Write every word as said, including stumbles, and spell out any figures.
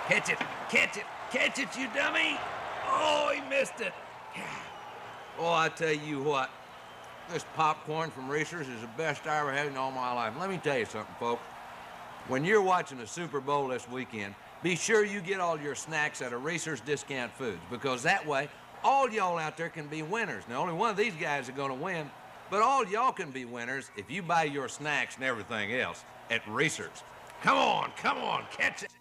Catch it, catch it, catch it, you dummy! Oh, he missed it. Oh, I tell you what, this popcorn from Reasors is the best I ever had in all my life. Let me tell you something, folks. When you're watching the Super Bowl this weekend, be sure you get all your snacks at a Reasors Discount Foods, because that way, all y'all out there can be winners. Now, only one of these guys are gonna win, but all y'all can be winners if you buy your snacks and everything else at Reasors. Come on, come on, catch it.